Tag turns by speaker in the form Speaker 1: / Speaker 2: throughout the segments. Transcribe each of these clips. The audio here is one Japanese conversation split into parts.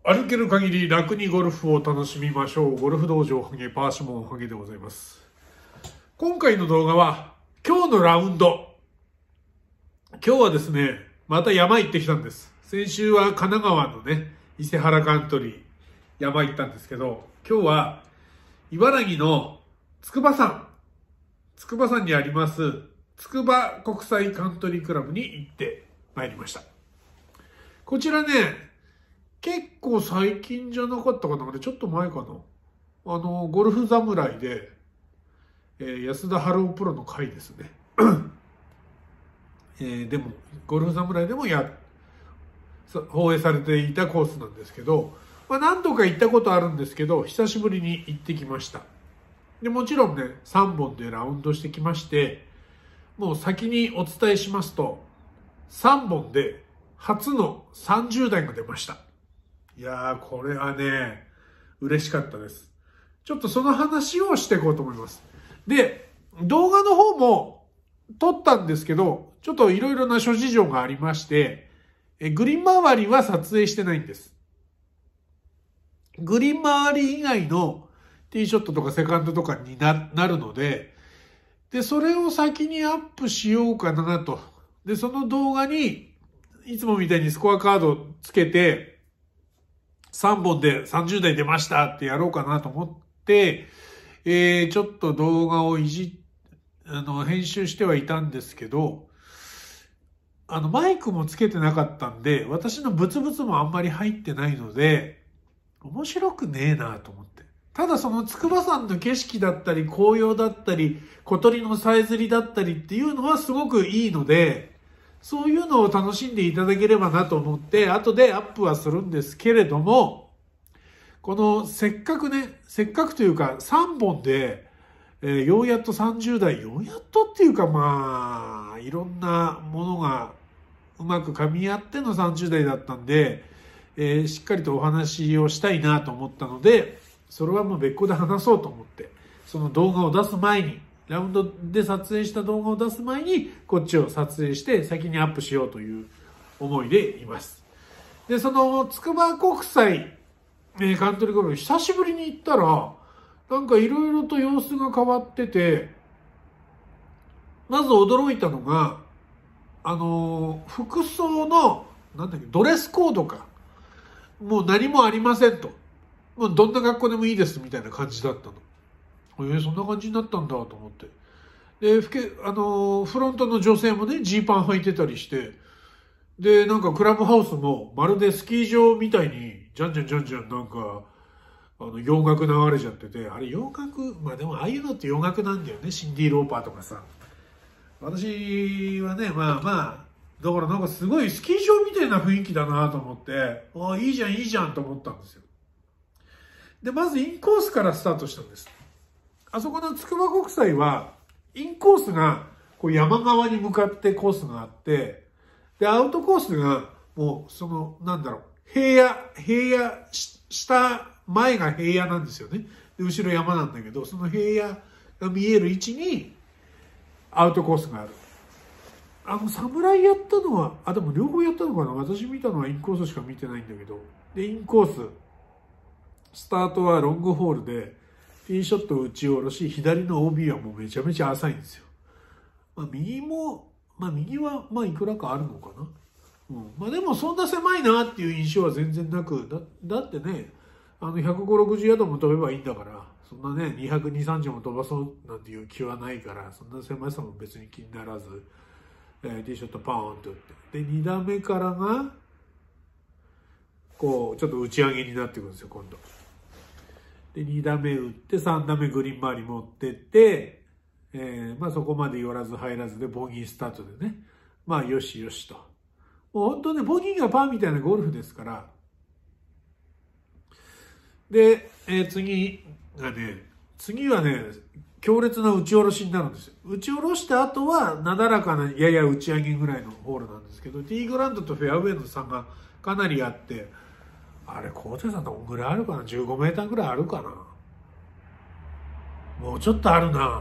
Speaker 1: 歩ける限り楽にゴルフを楽しみましょう。ゴルフ道場ハゲパーシモンハゲでございます。今回の動画は今日のラウンド。今日はですね、また山行ってきたんです。先週は神奈川のね、伊勢原カントリー山行ったんですけど、今日は茨城の筑波山にあります筑波国際カントリークラブに行ってまいりました。こちらね、結構最近じゃなかったかな、ちょっと前かな。ゴルフ侍で、安田春夫プロの回ですね。でも、ゴルフ侍でも放映されていたコースなんですけど、何度か行ったことあるんですけど、久しぶりに行ってきました。でもちろんね、3本でラウンドしてきまして、もう先にお伝えしますと、3本で初の30代が出ました。いやー、これはね、嬉しかったです。ちょっとその話をしていこうと思います。で、動画の方も撮ったんですけど、ちょっといろいろな諸事情がありまして、グリーン周りは撮影してないんです。グリーン周り以外のティーショットとかセカンドとかになるので、で、それを先にアップしようかなと。で、その動画に、いつもみたいにスコアカードつけて、3本で30代出ましたってやろうかなと思って、ちょっと動画を編集してはいたんですけど、マイクもつけてなかったんで、私のブツブツもあんまり入ってないので、面白くねえなと思って。ただその筑波山の景色だったり、紅葉だったり、小鳥のさえずりだったりっていうのはすごくいいので、そういうのを楽しんでいただければなと思って、後でアップはするんですけれども、このせっかくというか3本で、ようやっと30代、ようやっとっていうかいろんなものがうまく噛み合っての30代だったんで、しっかりとお話をしたいなと思ったので、それはもう別個で話そうと思って、その動画を出す前に、ラウンドで撮影した動画を出す前に、こっちを撮影して先にアップしようという思いでいます。で、その筑波国際カントリーゴルフ久しぶりに行ったら、なんかいろいろと様子が変わってて、まず驚いたのが、服装の、ドレスコードか。もう何もありませんと。もうどんな学校でもいいですみたいな感じだったの。そんな感じになったんだと思って。で、フロントの女性もね、ジーパン履いてたりして、で、なんかクラブハウスもまるでスキー場みたいに、じゃんじゃんなんか、洋楽流れちゃってて、あれ洋楽、でもああいうのって洋楽なんだよね、シンディ・ローパーとかさ。私はね、だからなんかすごいスキー場みたいな雰囲気だなと思って、いいじゃんと思ったんですよ。で、まずインコースからスタートしたんです。あそこの筑波国際は、インコースがこう山側に向かってコースがあって、で、アウトコースがもう平野、下、前が平野なんですよね。で、後ろ山なんだけど、その平野が見える位置にアウトコースがある。侍やったのは、でも両方やったのかな。私見たのはインコースしか見てないんだけど。で、インコース、スタートはロングホールで、ティーショットを打ち下ろし、左の OB はもうめちゃめちゃ浅いんですよ。右はいくらかあるのかな。でもそんな狭いなっていう印象は全然なく、だってね、150、60ヤードも飛べばいいんだから、そんなね、200、230も飛ばそうなんていう気はないから、そんな狭さも別に気にならず、ティーショットパーンと打って。で、2打目からが、こう、ちょっと打ち上げになってくるんですよ、今度。で、2打目打って、3打目グリーン周り持ってって、そこまで寄らず入らずでボギースタートでね。よしよしと。もう本当ね、ボギーがパーみたいなゴルフですから。で、次はね、強烈な打ち下ろしになるんですよ。打ち下ろした後は、なだらかなやや打ち上げぐらいのホールなんですけど、ティーグラウンドとフェアウェイの差がかなりあって、あれ、高低差どんぐらいあるかな ?15 メーターぐらいあるかな。もうちょっとあるな。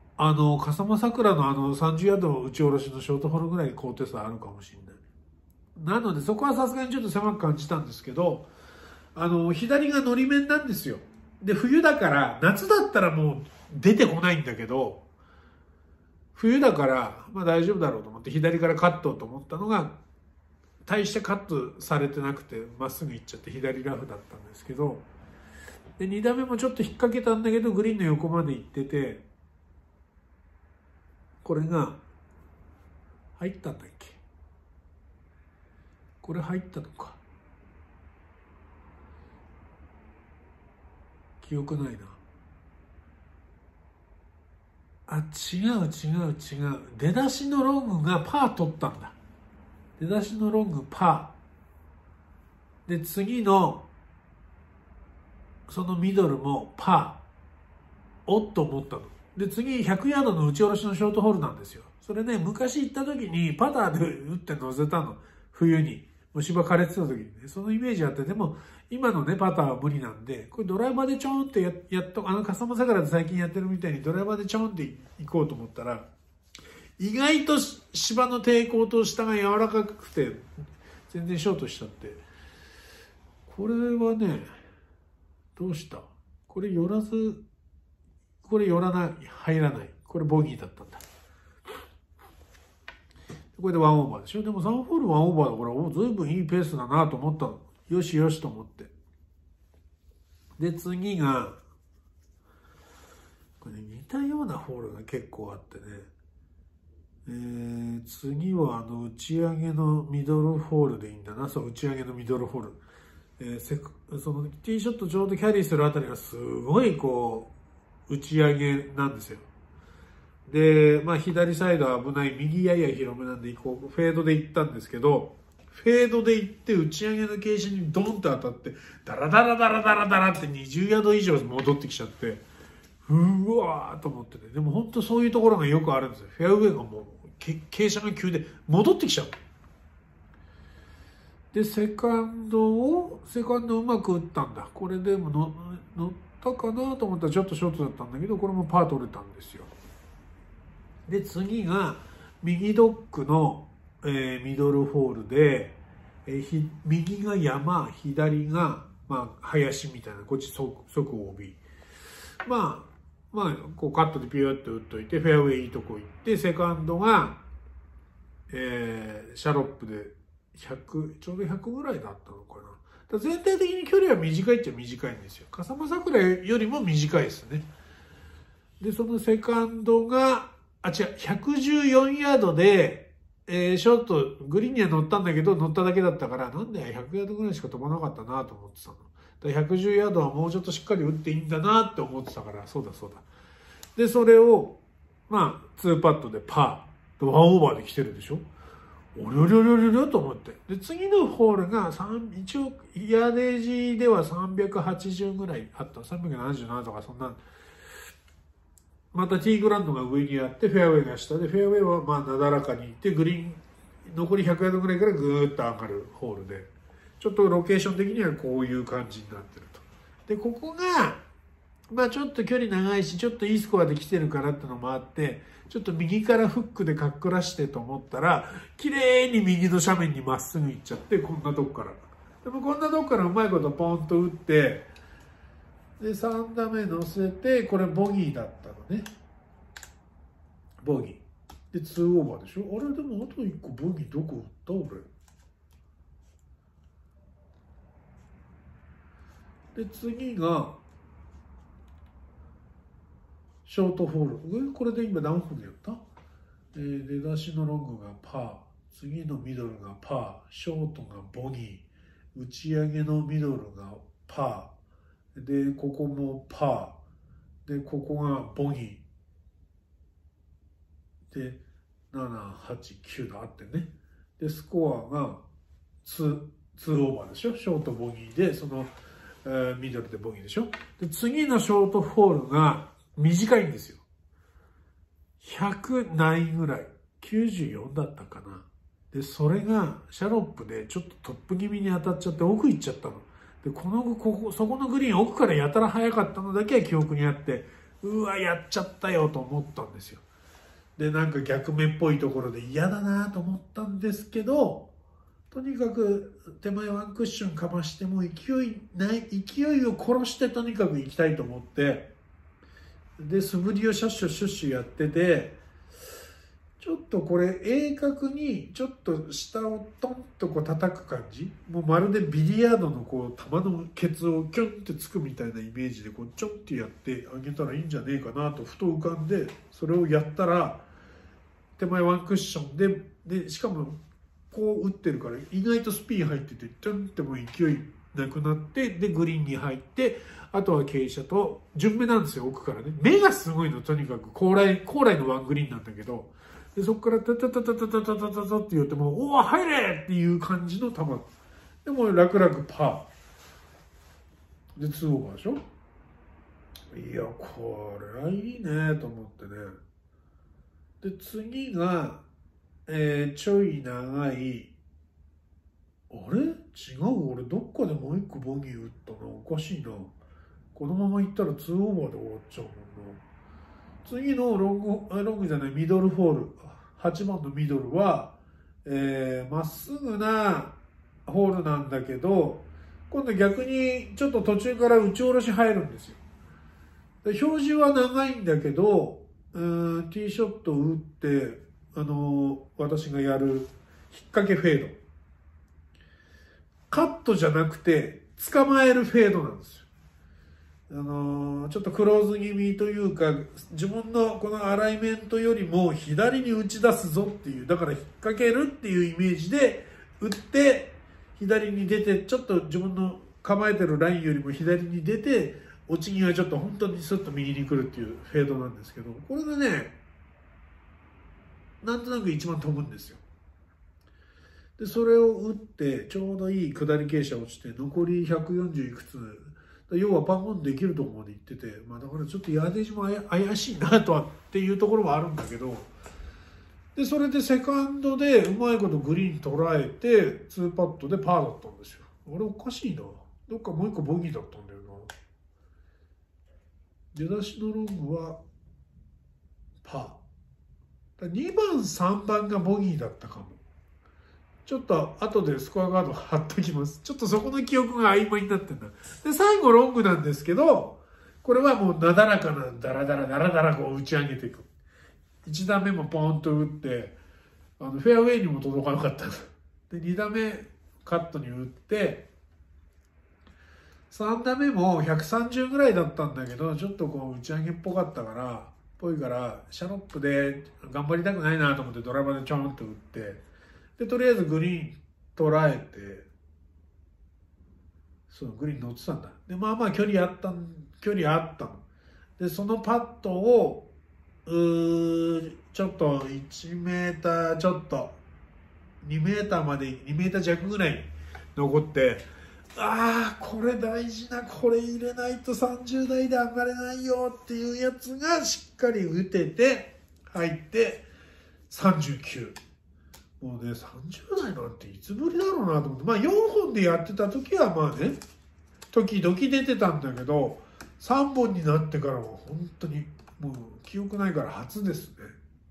Speaker 1: 笠間桜の30ヤード打ち下ろしのショートホールぐらい高低差あるかもしれない。 なのでそこはさすがにちょっと狭く感じたんですけど、左がのり面なんですよ。で、冬だから、夏だったらもう出てこないんだけど、冬だから、まあ大丈夫だろうと思って左からカットと思ったのが、大してカットされてなくて、まっすぐ行っちゃって左ラフだったんですけど、で、2打目もちょっと引っ掛けたんだけど、グリーンの横まで行ってて、これが、入ったんだっけ？これ入ったのか。記憶ないな。あ、違う。出だしのロングがパー取ったんだ。出だしのロングパー。で、次の、そのミドルもパー。おっと思ったの。で、次100ヤードの打ち下ろしのショートホールなんですよ。それね、昔行った時にパターで打って乗せたの。冬に。虫歯枯れてた時にね。そのイメージあって、でも、今のね、パターは無理なんで、これドライバーでちょんってやっと、笠間桜で最近やってるみたいにドライバーでちょんって行こうと思ったら、意外と芝の抵抗と下が柔らかくて、全然ショートしちゃって。これはね、どうした？これ寄らず、これ寄らない、入らない。これボギーだったんだ。これで1オーバーでしょ。でも3ホール1オーバーだから、お、ずいぶんいいペースだなと思ったの。よしよしと思って。で、次が、これ似たようなホールが結構あってね。次は打ち上げのミドルホールでいいんだな。そう、打ち上げのミドルホール。そのティーショットちょうどキャリーするあたりがすごいこう、打ち上げなんですよ。で、まあ左サイドは危ない、右やや広めなんで、こう、フェードで行ったんですけど、フェードで行って打ち上げの傾斜にドンと当たって、ダラダラって20ヤード以上戻ってきちゃって、うわーと思ってね。でも本当そういうところがよくあるんですよ。フェアウェイがもう、傾斜が急で戻ってきちゃう。で、セカンドうまく打ったんだ。これでも乗ったかなと思ったらちょっとショートだったんだけど、これもパー取れたんですよ。で、次が、右ドッグの、ミドルホールで、右が山、左が、まあ、林みたいな、こっち即 OB。まあ、こうカットでピューって打っといて、フェアウェイいいとこ行って、セカンドが、シャロップで100、ちょうど100ぐらいだったのかな。だ全体的に距離は短いっちゃ短いんですよ。笠間桜よりも短いですね。で、そのセカンドが、114ヤードで、ショート、グリーンには乗ったんだけど、乗っただけだったから、なんで100ヤードぐらいしか飛ばなかったなと思ってたの。だ110ヤードはもうちょっとしっかり打っていいんだなって思ってたから、そうだ。で、それを、まあ、2パットでパー。1オーバーで来てるでしょ。おりょと思って。で、次のホールが一応、ヤーデージでは380ぐらいあった。377とかそんな。またティーグラウンドが上にあって、フェアウェイが下で、フェアウェイはまあなだらかに行って、グリーン、残り100ヤードぐらいからぐーっと上がるホールで、ちょっとロケーション的にはこういう感じになってると。で、ここが、まあちょっと距離長いし、ちょっといいスコアで来てるからってのもあって、ちょっと右からフックでかっくらしてと思ったら、綺麗に右の斜面にまっすぐ行っちゃって、こんなとこから。でもこんなとこからうまいことポンと打って、で、3打目乗せて、これボギーだったのね。ボギー。で、2オーバーでしょ。あれ、でもあと1個ボギーどこ打った俺。で、次が、ショートホール。これで今何分やった？出だしのロングがパー。次のミドルがパー。ショートがボギー。打ち上げのミドルがパー。で、ここもパー。で、ここがボギー。で、7、8、9だってね。で、スコアが2オーバーでしょ。ショートボギーで、その、ミドルでボギーでしょ。で、次のショートホールが短いんですよ。100ないぐらい。94だったかな。で、それがシャロップでちょっとトップ気味に当たっちゃって奥行っちゃったの。で、そこのグリーン奥からやたら速かったのだけは記憶にあって、うわ、やっちゃったよと思ったんですよ。で、なんか逆目っぽいところで嫌だなと思ったんですけど、 とにかく手前ワンクッションかましても勢いを殺してとにかく行きたいと思って、で素振りをシャッシュシュッシュやってて、ちょっとこれ鋭角にちょっと下をトンとこう叩く感じ、もうまるでビリヤードのこう球のケツをキュンってつくみたいなイメージでこうちょんってやってあげたらいいんじゃねえかなとふと浮かんで、それをやったら手前ワンクッションでしかもこう打ってるから意外とスピン入っててちょんってもう勢いなくなって、でグリーンに入って、あとは傾斜と順目なんですよ。奥からね、目がすごいの。とにかく高麗のワングリーンなんだけど、でそこからタタタタタタタタタタって言ってもおお入れっていう感じの球でも楽々パーで2オーバーでしょ。いやこれはいいねと思ってね。で次が、ちょい長い、あれ違う、俺どっかでもう一個ボギー打ったな、おかしいな。このままいったら2オーバーで終わっちゃうもんな。次のロングじゃないミドルホール、8番のミドルはまっすぐなホールなんだけど、今度逆にちょっと途中から打ち下ろし入るんですよ。で表示は長いんだけど、ティーショットを打って私がやる引っ掛けフェード、カットじゃなくて捕まえるフェードなんですよ。ちょっとクローズ気味というか、自分のこのアライメントよりも左に打ち出すぞっていう、だから引っ掛けるっていうイメージで打って左に出て、ちょっと自分の構えてるラインよりも左に出て、落ち際ちょっと本当にスッと右に来るっていうフェードなんですけど、これがねなんとなく一番飛ぶんですよ。でそれを打ってちょうどいい下り傾斜落ちて、残り140いくつ、要はパーオンできるところまで行ってて、だからちょっとヤーデージも怪しいなとはっていうところはあるんだけど、でそれでセカンドでうまいことグリーン捉えて2パットでパーだったんですよ。あれおかしいな、どっかもう一個ボギーだったんだよな。出だしのロングはパー、2番3番がボギーだったかも。ちょっと後でスコアカード貼っときます。ちょっとそこの記憶が曖昧になってんだ。で、最後ロングなんですけど、これはもうなだらかな、ダラダラこう打ち上げていく。1打目もポーンと打って、フェアウェイにも届かなかった。で、2打目カットに打って、3打目も130ぐらいだったんだけど、ちょっとこう打ち上げっぽかったから、シャロップで頑張りたくないなと思ってドライバーでちょんと打って、でとりあえずグリーン捉えて、そうグリーン乗ってたんだ。でまあ距離あったの。でそのパットをちょっと1メーターちょっと2メーターまで2メーター弱ぐらい残って、これ大事な、これ入れないと30台で上がれないよっていうやつがしっかり打てて入って39。もうね、30代なんていつぶりだろうなと思って、4本でやってた時は時々出てたんだけど、3本になってからは本当にもう記憶ないから初ですね。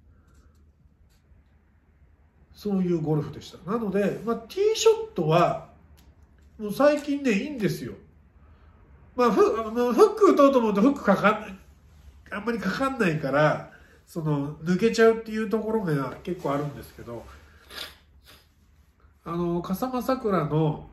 Speaker 1: そういうゴルフでした。なので、ティーショットはもう最近ねいいんですよ。フック打とうと思うとフックあんまりかかんないから、抜けちゃうっていうところが結構あるんですけど、笠間桜の、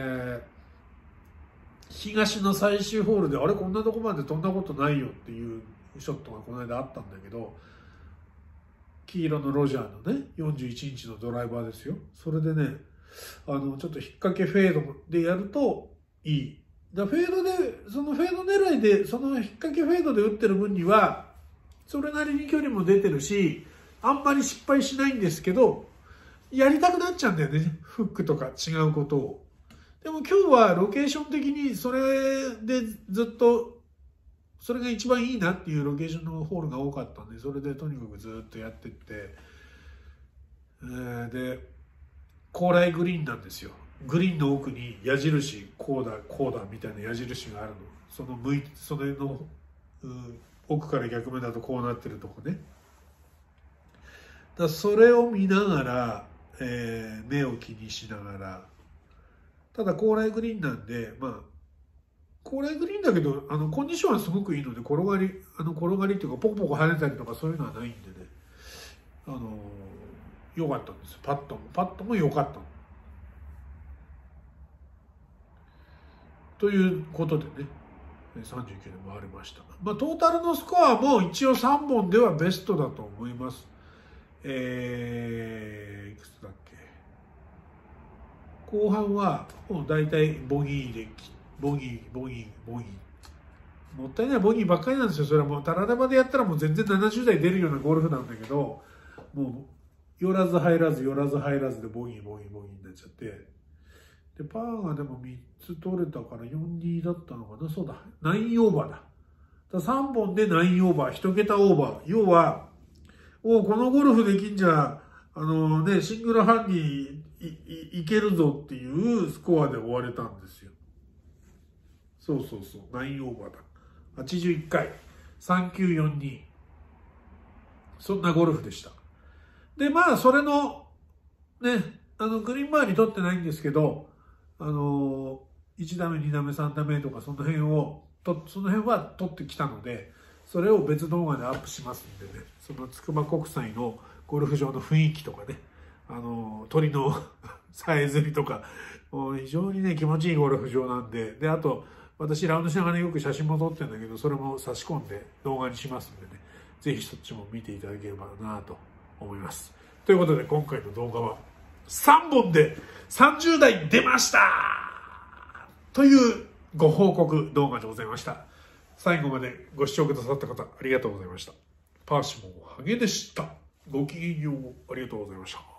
Speaker 1: 東の最終ホールで、あれこんなとこまで飛んだことないよっていうショットがこの間あったんだけど、黄色のロジャーのね41インチのドライバーですよ。それでねちょっと引っ掛けフェードでやるといい。フェードでそのフェード狙いでその引っ掛けフェードで打ってる分にはそれなりに距離も出てるし、あんまり失敗しないんですけど、やりたくなっちゃうんだよね、フックとか違うことを。でも今日はロケーション的にそれでずっとそれが一番いいなっていうロケーションのホールが多かったんで、それでとにかくずっとやってって、で高麗グリーンなんですよ。グリーンの奥に矢印こうだみたいな矢印があるの。それの奥から逆目だとこうなってるとこね。それを見ながら、 目を気にしながら、ただ高麗グリーンなんで、高麗グリーンだけどコンディションはすごくいいので、転がりっていうかポコポコ跳ねたりとかそういうのはないんでね、良かったんですよ。パットも良かったということでね、39で回りました。トータルのスコアも一応3本ではベストだと思います。いくつだっけ。後半はもう大体ボギーでボギー。もったいないボギーばっかりなんですよ。それはもうタラレバでやったらもう全然70台出るようなゴルフなんだけど、もう寄らず入らずでボギーになっちゃって。で、パーがでも3つ取れたから4-2だったのかな。そうだ。9オーバーだ。3本で9オーバー、1桁オーバー。要は、このゴルフできんじゃ、シングルハンディいけるぞっていうスコアで終われたんですよ。そう。9オーバーだ。81回。3942。そんなゴルフでした。で、それの、ね、グリーン周り取ってないんですけど、1打目、2打目、3打目とかその辺は取ってきたので、それを別動画でアップしますんでね、その筑波国際のゴルフ場の雰囲気とかね、鳥のさえずりとか、非常にね、気持ちいいゴルフ場なんで、あと、私ラウンドしながらよく写真も撮ってるんだけど、それも差し込んで動画にしますんでね、ぜひそっちも見ていただければなと思います。ということで今回の動画は3本で30台出ましたというご報告動画でございました。最後までご視聴くださった方ありがとうございました。パーシモンハゲでした。ごきげんよう。ありがとうございました。